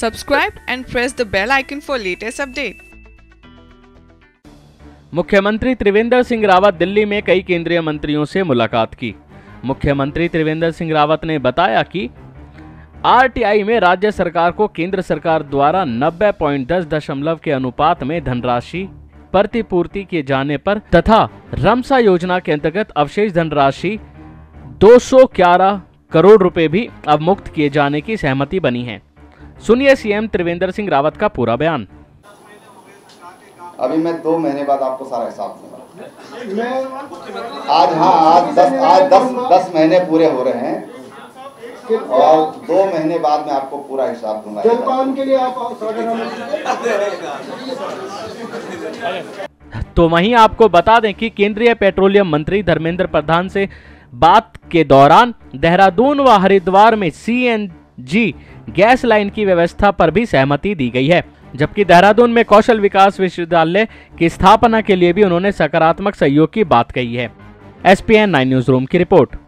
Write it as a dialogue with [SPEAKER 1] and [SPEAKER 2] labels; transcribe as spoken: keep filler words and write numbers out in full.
[SPEAKER 1] Subscribe and press the bell icon for latest update.
[SPEAKER 2] मुख्यमंत्री त्रिवेंद्र सिंह रावत दिल्ली में कई केंद्रीय मंत्रियों से मुलाकात की। मुख्यमंत्री त्रिवेंद्र सिंह रावत ने बताया कि आरटीआई में राज्य सरकार को केंद्र सरकार द्वारा नब्बे पॉइंट दस दशमलव के अनुपात में धनराशि प्रतिपूर्ति किए जाने पर तथा रमसा योजना के अंतर्गत अवशेष धनराशि दो सौ ग्यारह करोड़ रुपए भी अवमुक्त किए जाने की सहमति बनी है। सुनिए सीएम त्रिवेंद्र सिंह रावत का पूरा बयान।
[SPEAKER 3] अभी मैं दो महीने बाद आपको सारा हिसाब दूंगा। आज हाँ आज दस आज दस दस महीने पूरे हो रहे हैं और दो महीने बाद मैं आपको पूरा हिसाब दूंगा।
[SPEAKER 4] जलपान के लिए आप
[SPEAKER 2] तो वहीं आपको बता दें कि केंद्रीय पेट्रोलियम मंत्री धर्मेंद्र प्रधान से बात के दौरान देहरादून व हरिद्वार में सीएनजी गैस लाइन की व्यवस्था पर भी सहमति दी गई है, जबकि देहरादून में कौशल विकास विश्वविद्यालय की स्थापना के लिए भी उन्होंने सकारात्मक सहयोग की बात कही है। एसपीएन नाइन न्यूज रूम की रिपोर्ट।